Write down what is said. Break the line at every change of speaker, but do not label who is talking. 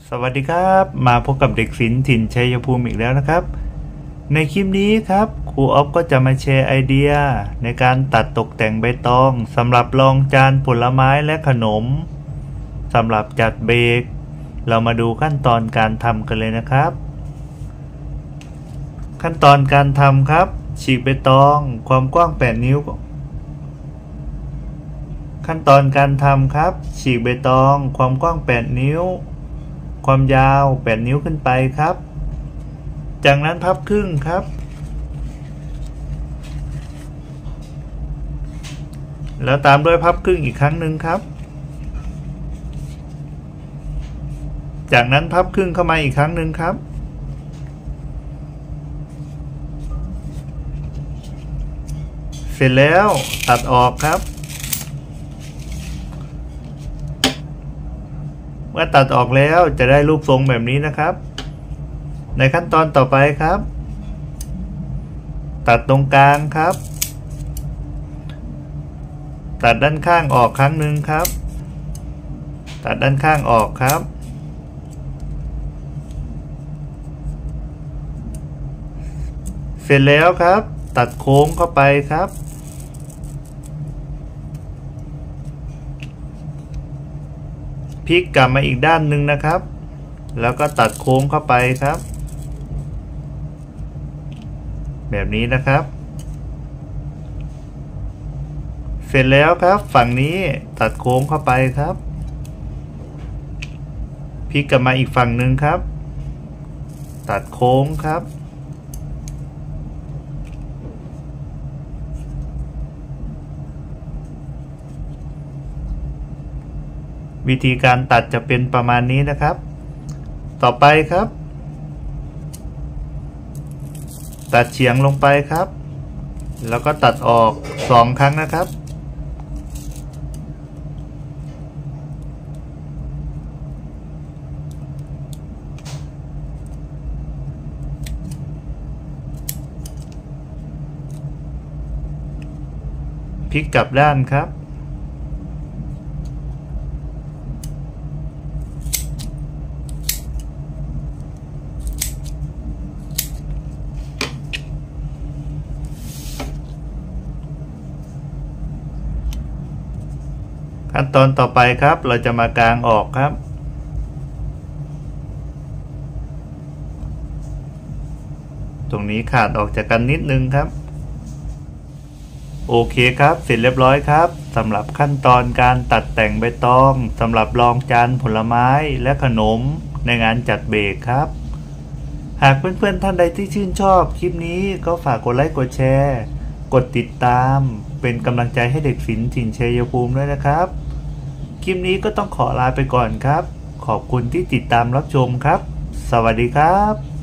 สวัสดีครับมาพบกับเด็กศิลป์ถิ่นชัยภูมิอีกแล้วนะครับในคลิปนี้ครับครูออฟก็จะมาแชร์ไอเดียในการตัดตกแต่งใบตองสำหรับรองจานผลไม้และขนมสำหรับจัดเบรกเรามาดูขั้นตอนการทำกันเลยนะครับขั้นตอนการทำครับฉีกใบตองความกว้าง8 นิ้วขั้นตอนการทำครับฉีกใบตองความกว้าง8 นิ้วความยาว8 นิ้วขึ้นไปครับจากนั้นพับครึ่งครับแล้วตามด้วยพับครึ่งอีกครั้งหนึ่งครับจากนั้นพับครึ่งเข้ามาอีกครั้งหนึ่งครับเสร็จแล้วตัดออกครับเมื่อตัดออกแล้วจะได้รูปทรงแบบนี้นะครับในขั้นตอนต่อไปครับตัดตรงกลางครับตัดด้านข้างออกครั้งหนึ่งครับตัดด้านข้างออกครับเสร็จแล้วครับตัดโค้งเข้าไปครับพลิกกลับมาอีกด้านหนึ่งนะครับแล้วก็ตัดโค้งเข้าไปครับแบบนี้นะครับเสร็จแล้วครับฝั่งนี้ตัดโค้งเข้าไปครับพลิกกลับมาอีกฝั่งหนึ่งครับตัดโค้งครับวิธีการตัดจะเป็นประมาณนี้นะครับต่อไปครับตัดเฉียงลงไปครับแล้วก็ตัดออก2 ครั้งนะครับพลิกกลับด้านครับขั้นตอนต่อไปครับเราจะมากางออกครับตรงนี้ขาดออกจากกันนิดนึงครับโอเคครับเสร็จเรียบร้อยครับสำหรับขั้นตอนการตัดแต่งใบตองสำหรับรองจานผลไม้และขนมในงานจัดเบรกครับหากเพื่อนๆท่านใดที่ชื่นชอบคลิปนี้ก็ฝากกดไลค์กดแชร์กดติดตามเป็นกำลังใจให้เด็กศิลป์ถิ่นชัยภูมิด้วยนะครับคลิปนี้ก็ต้องขอลาไปก่อนครับขอบคุณที่ติดตามรับชมครับสวัสดีครับ